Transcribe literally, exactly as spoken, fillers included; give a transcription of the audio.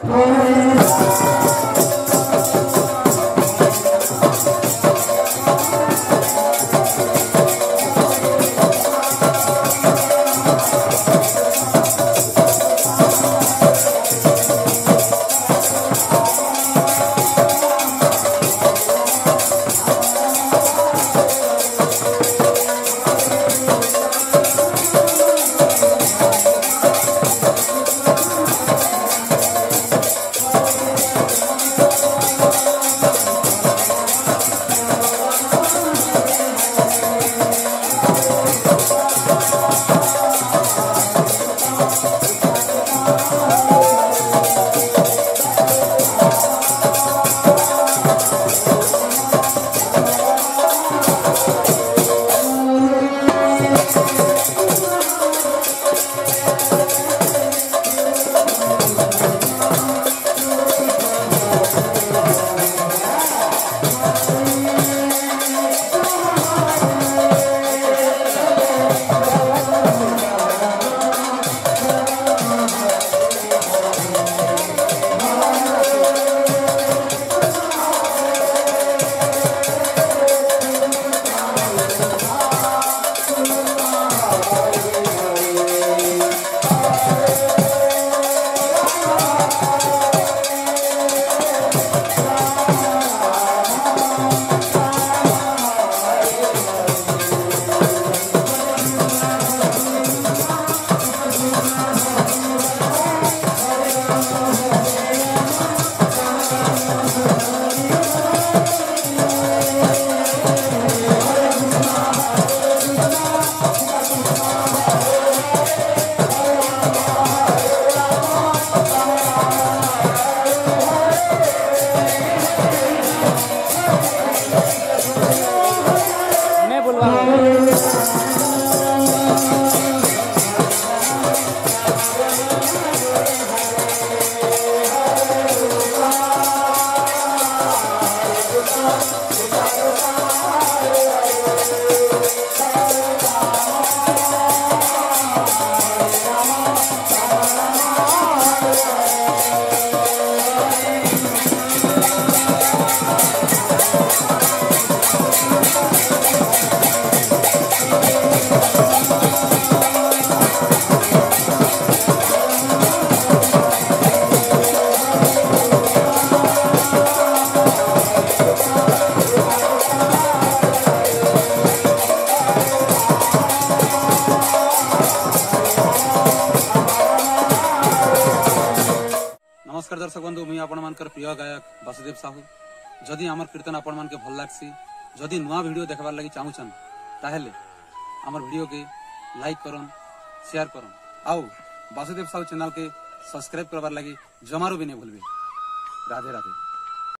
नमस्कार दर्शक बंधु मुझे आपण मानकर प्रिय गायक वासुदेव साहू जदि आमर कीर्तन आपण मान के भल लागसी जदि नुआ वीडियो देखबार लगी चाहूछन ताहेले आमर वीडियो के लाइक करन शेयर करन आउ वासुदेव साहू चैनल के सब्सक्राइब करबार लगी जमारू भी नहीं भूलबे। राधे राधे।